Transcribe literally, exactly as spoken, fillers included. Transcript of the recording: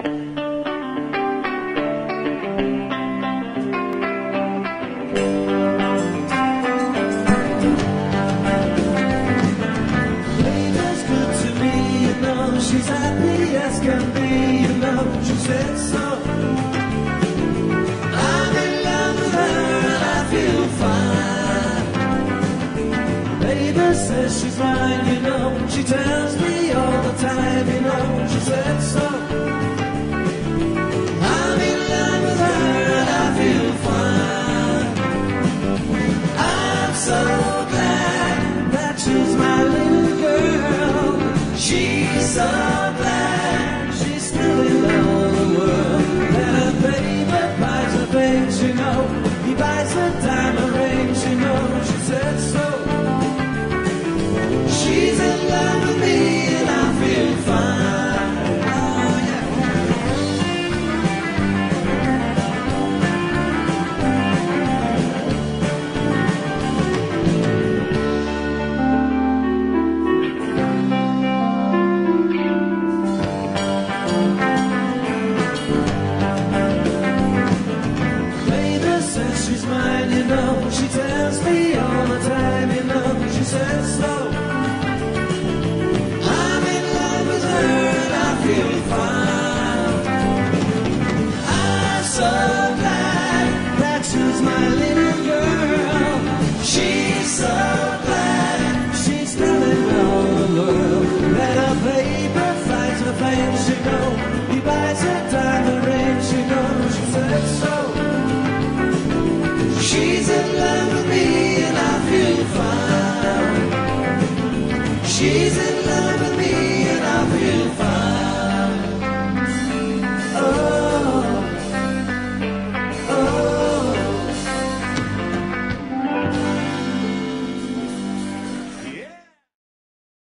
Lady's good to me, you know. She's happy as can be, you know. She said so. I'm in love with her and I feel fine. Baby says she's mine, you know. She tells me all the time, you know. She said so. I'm in love with her and I feel fine. I'm so glad that she's my little girl. She's so glad.